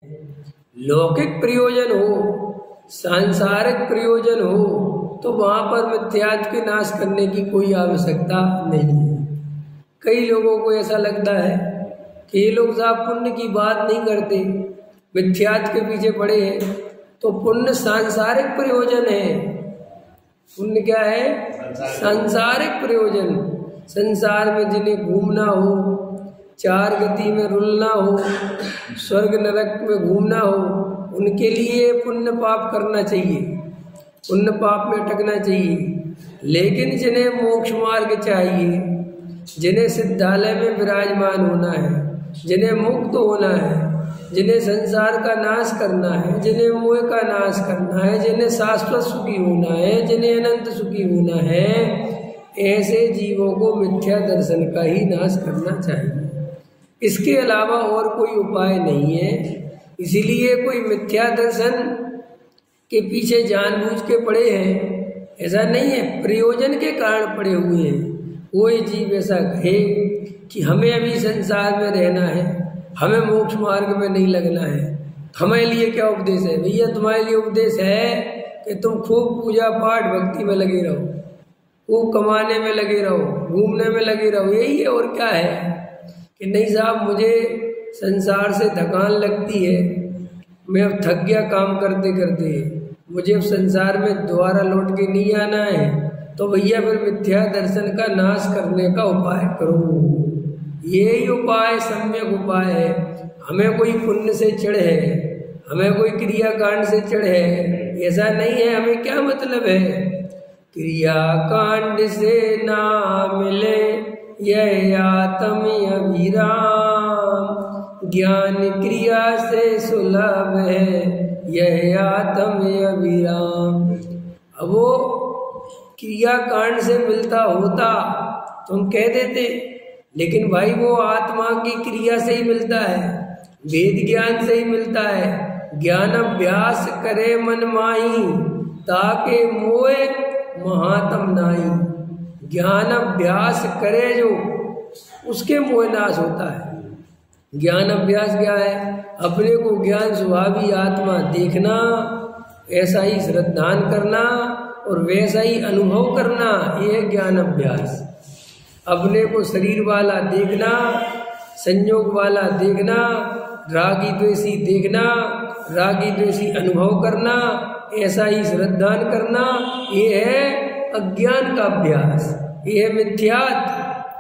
लौकिक प्रयोजन हो, सांसारिक प्रयोजन हो, तो वहां पर मिथ्यात्व के नाश करने की कोई आवश्यकता नहीं है। कई लोगों को ऐसा लगता है कि ये लोग साहब पुण्य की बात नहीं करते, मिथ्यात्व के पीछे पड़े हैं। तो पुण्य सांसारिक प्रयोजन है। पुण्य क्या है? सांसारिक प्रयोजन। संसार में जिन्हें घूमना हो, चार गति में रुलना हो, स्वर्ग नरक में घूमना हो, उनके लिए पुण्य पाप करना चाहिए, पुण्य पाप में अटकना चाहिए। लेकिन जिन्हें मोक्ष मार्ग चाहिए, जिन्हें सिद्धालय में विराजमान होना है, जिन्हें मुक्त होना है, जिन्हें संसार का नाश करना है, जिन्हें मोह का नाश करना है, जिन्हें शाश्वत सुखी होना है, जिन्हें अनंत सुखी होना है, ऐसे जीवों को मिथ्या दर्शन का ही नाश करना चाहिए। इसके अलावा और कोई उपाय नहीं है। इसीलिए कोई मिथ्या दर्शन के पीछे जानबूझ के पड़े हैं ऐसा नहीं है, प्रयोजन के कारण पड़े हुए हैं। कोई जीव ऐसा कहे कि हमें अभी संसार में रहना है, हमें मोक्ष मार्ग में नहीं लगना है, हमारे लिए क्या उपदेश है? भैया तुम्हारे लिए उपदेश है कि तुम खूब पूजा पाठ भक्ति में लगे रहो, खूब कमाने में लगे रहो, घूमने में लगे रहो, यही है। और क्या है कि नहीं साहब मुझे संसार से थकान लगती है, मैं अब थक गया काम करते करते, मुझे अब संसार में दोबारा लौट के नहीं आना है, तो भैया फिर मिथ्या दर्शन का नाश करने का उपाय करो। यही उपाय सम्यक उपाय है। हमें कोई पुण्य से चिढ़ है, हमें कोई क्रिया कांड से चिढ़ है, ऐसा नहीं है। हमें क्या मतलब है? क्रिया कांड से ना मिले यह आत्म अभिराम, ज्ञान क्रिया से सुलभ है यह आत्म अभिराम। अब वो क्रिया कांड से मिलता होता तो हम कह देते, लेकिन भाई वो आत्मा की क्रिया से ही मिलता है, वेद ज्ञान से ही मिलता है। ज्ञान अभ्यास करे मन माही, ताके मोए महात्म नाई। ज्ञान अभ्यास करे जो, उसके मोह नाश होता है। ज्ञान अभ्यास क्या है? अपने को ज्ञान स्वभावी आत्मा देखना, ऐसा ही श्रद्धान करना और वैसा ही अनुभव करना, ये है ज्ञान अभ्यास। अपने को शरीर वाला देखना, संयोग वाला देखना, रागी द्वेषी देखना, रागी द्वेषी अनुभव करना, ऐसा ही श्रद्धान करना, ये है अज्ञान का अभ्यास, ये है मिथ्यात्व।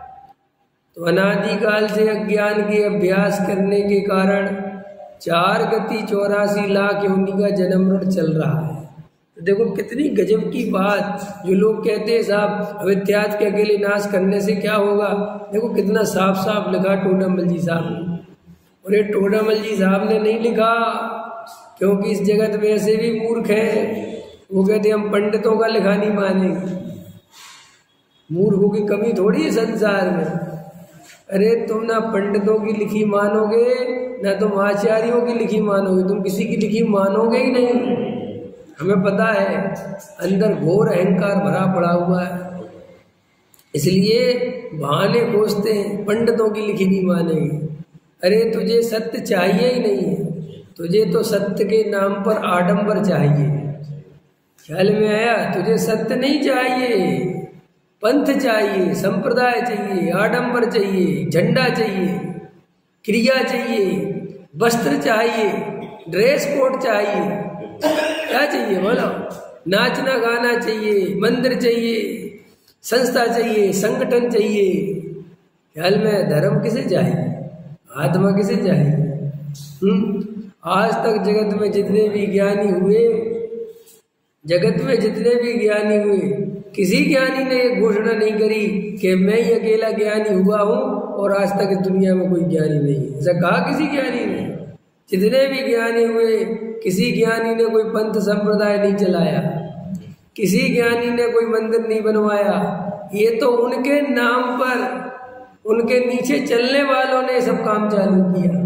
तो अनादिकाल से अज्ञान के अभ्यास करने के कारण 4 गति 84 लाख योनि का जन्म मरण चल रहा है। तो देखो कितनी गजब की बात। जो लोग कहते हैं साहब अविद्यात्व के अकेले नाश करने से क्या होगा, देखो कितना साफ साफ लिखा टोडामल जी साहब ने। और ये टोडामल जी साहब ने नहीं लिखा क्योंकि इस जगत में ऐसे भी मूर्ख हैं, वो कहते हम पंडितों का लिखा नहीं मानेंगे। मूर्खों की कमी थोड़ी है संसार में। अरे तुम ना पंडितों की लिखी मानोगे, ना तुम आचार्यों की लिखी मानोगे, तुम किसी की लिखी मानोगे ही नहीं। हमें पता है अंदर घोर अहंकार भरा पड़ा हुआ है, इसलिए बहाने खोजते हैं, पंडितों की लिखी नहीं मानेंगे। अरे तुझे सत्य चाहिए ही नहीं है, तुझे तो सत्य के नाम पर आडंबर चाहिए। ख्याल में आया? तुझे सत्य नहीं चाहिए, पंथ चाहिए, संप्रदाय चाहिए, आडंबर चाहिए, झंडा चाहिए, क्रिया चाहिए, वस्त्र चाहिए, ड्रेस कोड चाहिए। क्या चाहिए बोलो? नाचना गाना चाहिए, मंदिर चाहिए, संस्था चाहिए, संगठन चाहिए। ख्याल में? धर्म किसे चाहिए? आत्मा किसे चाहिए? आज तक जगत में जितने भी ज्ञानी हुए, जगत में जितने भी ज्ञानी हुए, किसी ज्ञानी ने ये घोषणा नहीं करी कि मैं ही अकेला ज्ञानी हुआ हूं और आज तक इस दुनिया में कोई ज्ञानी नहीं है। ऐसा कहा किसी ज्ञानी ने? जितने भी ज्ञानी हुए, किसी ज्ञानी ने कोई पंथ संप्रदाय नहीं चलाया, किसी ज्ञानी ने कोई मंदिर नहीं बनवाया। ये तो उनके नाम पर, उनके नीचे चलने वालों ने सब काम चालू किया।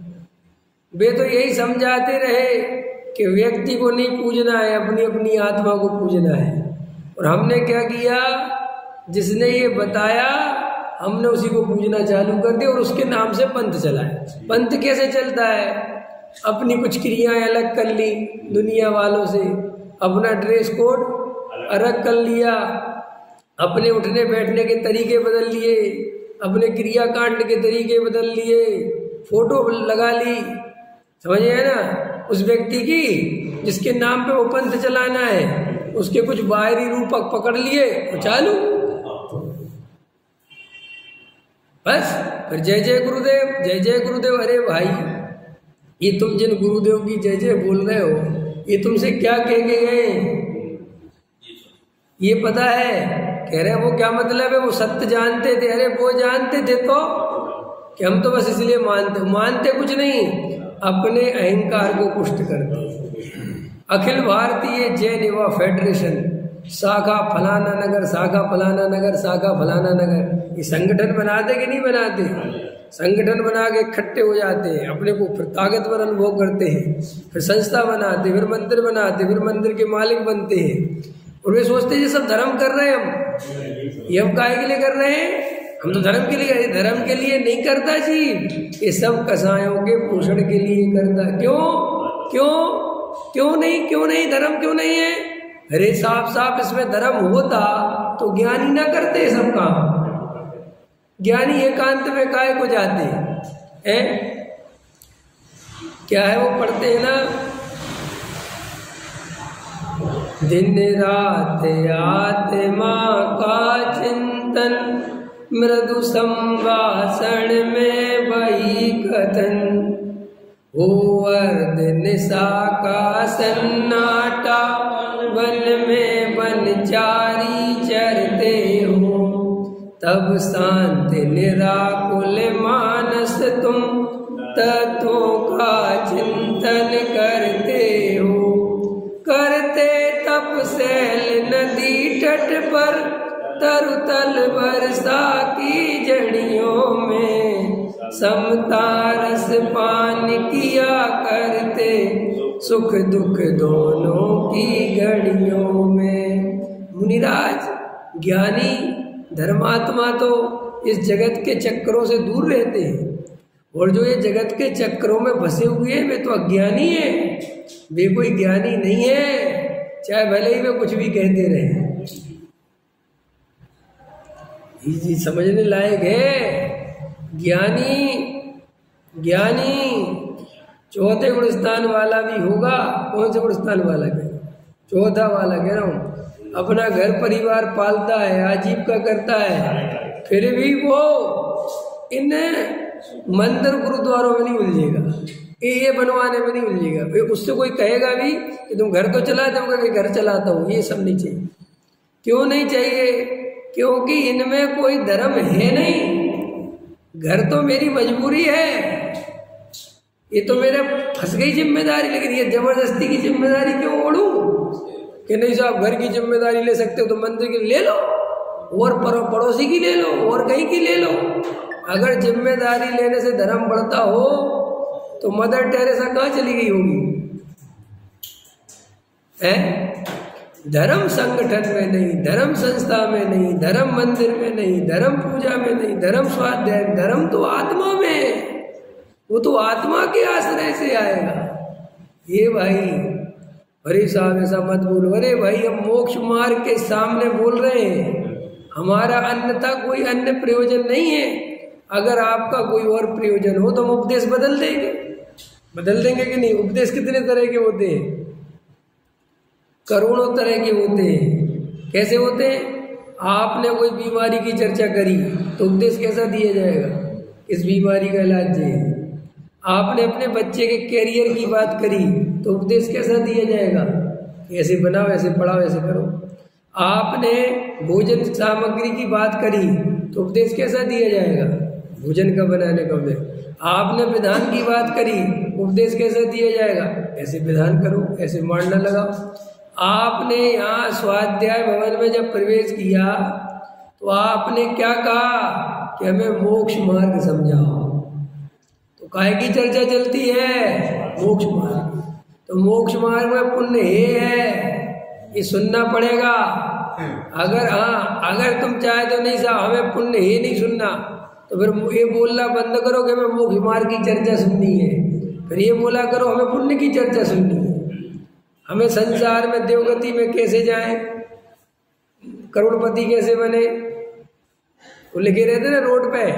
वे तो यही समझाते रहे कि व्यक्ति को नहीं पूजना है, अपनी अपनी आत्मा को पूजना है। और हमने क्या किया? जिसने ये बताया हमने उसी को पूजना चालू कर दिया और उसके नाम से पंथ चलाया। पंथ कैसे चलता है? अपनी कुछ क्रियाएं अलग कर ली दुनिया वालों से, अपना ड्रेस कोड अलग कर लिया, अपने उठने बैठने के तरीके बदल लिए, अपने क्रियाकांड के तरीके बदल लिए, फोटो लगा ली, समझे है ना, उस व्यक्ति की जिसके नाम पे वो पंथ चलाना है, उसके कुछ बाहरी रूपक पकड़ लिए और चालू बस। फिर जय जय गुरुदेव, जय जय गुरुदेव। अरे भाई, ये तुम जिन गुरुदेव की जय जय बोल रहे हो, ये तुमसे क्या कह के गए, ये पता है? कह रहे वो क्या मतलब है, वो सत्य जानते थे। अरे वो जानते थे तो कि हम तो बस इसलिए मानते कुछ नहीं, अपने अहंकार को पुष्ट करते। अखिल भारतीय जैन युवा फेडरेशन, शाखा फलाना नगर, शाखा फलाना नगर, शाखा फलाना नगर, ये संगठन बनाते कि नहीं बनाते? संगठन बना के इकट्ठे हो जाते हैं, अपने को फिर ताकतवर अनुभव करते हैं, फिर संस्था बनाते, फिर मंदिर बनाते, फिर मंदिर के मालिक बनते हैं, और वे सोचते हैं ये सब धर्म कर रहे हैं हम। ये हम काहे के लिए कर रहे हैं? हम तो धर्म के लिए, धर्म के लिए नहीं करता जी, ये सब कसायों के पोषण के लिए करता। क्यों क्यों क्यों नहीं, क्यों नहीं, धर्म क्यों नहीं है? अरे साफ साफ इसमें धर्म होता तो ज्ञानी ना करते सब काम। ज्ञानी एकांत में काहे को जाते हैं? क्या है वो पढ़ते हैं ना, दिन रात आत्मा का चिंतन, मृदु संभाषण में वही कथन, हो अर्ध निशा का सन्नाटा, वन में वनचारी चरते हो, तब शांत निराकुल मानस तुम तत्वों का चिंतन करते हो। करते तपसेल नदी तट पर, तरुतल वर्षा की जड़ियों में, समता रस पान किया करते, सुख दुख दोनों की घड़ियों में। मुनिराज, ज्ञानी धर्मात्मा तो इस जगत के चक्करों से दूर रहते हैं, और जो ये जगत के चक्करों में फंसे हुए हैं वे तो अज्ञानी है, वे कोई ज्ञानी नहीं है, चाहे भले ही वे कुछ भी कहते रहे। ये समझने लायक है। ज्ञानी चौथे गुण स्थान वाला भी होगा। कौन से गुण स्थान वाला कह? चौथा वाला कह रहा हूँ। अपना घर परिवार पालता है, आजीविका करता है, फिर भी वो इन मंदिर गुरुद्वारों में नहीं उलझेगा, ये बनवाने में नहीं उलझेगा। फिर उससे कोई कहेगा भी कि तुम घर तो चलाते हो, कि घर चलाता हूँ, ये सब नहीं चाहिए। क्यों नहीं चाहिए? क्योंकि इनमें कोई धर्म है नहीं। घर तो मेरी मजबूरी है, ये तो मेरे फंस गई जिम्मेदारी, लेकिन ये जबरदस्ती की जिम्मेदारी क्यों ओढ़ूं? कि नहीं साहब घर की जिम्मेदारी ले सकते हो तो मंदिर की ले लो, और पड़ोसी की ले लो, और कहीं की ले लो। अगर जिम्मेदारी लेने से धर्म बढ़ता हो तो मदर टेरेसा कहाँ चली गई होगी? धर्म संगठन में नहीं, धर्म संस्था में नहीं, धर्म मंदिर में नहीं, धर्म पूजा में नहीं, धर्म स्वाध्याय, धर्म तो आत्मा में है, वो तो आत्मा के आश्रय से आएगा। ये भाई, अरे साहब ऐसा मत बोलो। अरे भाई, हम मोक्ष मार्ग के सामने बोल रहे हैं, हमारा अन्यथा कोई अन्य प्रयोजन नहीं है। अगर आपका कोई और प्रयोजन हो तो हम उपदेश बदल देंगे कि नहीं? उपदेश कितने तरह के होते हैं? करोड़ों तरह के होते हैं। कैसे होते हैं? आपने कोई बीमारी की चर्चा करी तो उपदेश कैसा दिया जाएगा? इस बीमारी का इलाज है। आपने अपने बच्चे के कैरियर की बात करी तो उपदेश कैसा दिया जाएगा? ऐसे बनाओ, ऐसे पढ़ाओ, ऐसे करो। आपने भोजन सामग्री की बात करी तो उपदेश कैसा दिया जाएगा? भोजन का बनाने का उपदेश। आपने विधान की बात करी, उपदेश कैसा दिया जाएगा? ऐसे विधान करो, ऐसे मारना लगाओ। आपने यहाँ स्वाध्याय भवन में जब प्रवेश किया तो आपने क्या कहा कि हमें मोक्ष मार्ग समझाओ। तो काहे की चर्चा चलती है? मोक्ष मार्ग। तो मोक्ष मार्ग में पुण्य है, ये सुनना पड़ेगा। अगर तुम चाहे तो नहीं साहब हमें पुण्य ही नहीं सुनना, तो फिर ये बोलना बंद करो कि हमें मोक्ष मार्ग की चर्चा सुननी है। फिर ये बोला करो हमें पुण्य की चर्चा सुननी है, हमें संसार में देवगति में कैसे जाएं, करोड़पति कैसे बने। वो लिखे रहते ना रोड पे,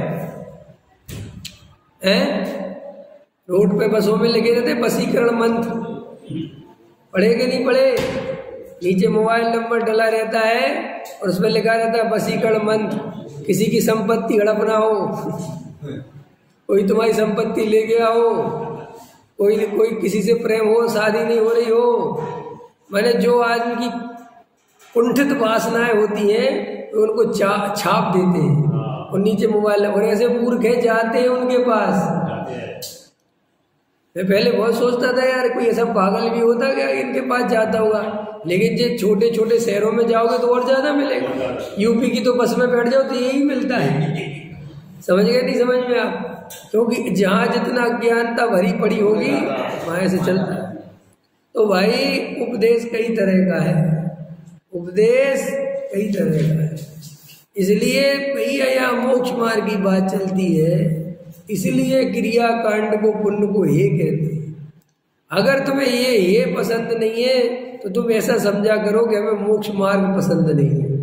रोड पे बसों में लिखे रहते वशीकरण मंत्र, पढ़े कि नहीं पढ़े? नीचे मोबाइल नंबर डला रहता है और उसमें लिखा रहता है वशीकरण मंत्र, किसी की संपत्ति हड़प ना हो, कोई तुम्हारी संपत्ति ले गया हो, कोई किसी से प्रेम हो, शादी नहीं हो रही हो। मैंने जो आदमी की कुंठित वासनाएं होती हैं तो उनको छाप देते हैं और नीचे मोबाइल नंबर, ऐसे मूर्ख हैं जाते हैं उनके पास। मैं पहले बहुत सोचता था यार कोई ऐसा पागल भी होता क्या इनके पास जाता होगा, लेकिन जो छोटे छोटे शहरों में जाओगे तो और ज्यादा मिलेगा। यूपी की तो बस में बैठ जाओ तो यही मिलता है। समझ गए नहीं समझ में आप? क्योंकि जहाँ जितना अज्ञानता भरी पड़ी होगी वहां से चलता है। तो भाई उपदेश कई तरह का है, उपदेश कई तरह का है, इसलिए भैया यहाँ मोक्ष मार्ग की बात चलती है, इसलिए क्रिया कांड को पुण्य को हे कहते हैं। अगर तुम्हें ये पसंद नहीं है तो तुम ऐसा समझा करो कि हमें मोक्ष मार्ग पसंद नहीं है।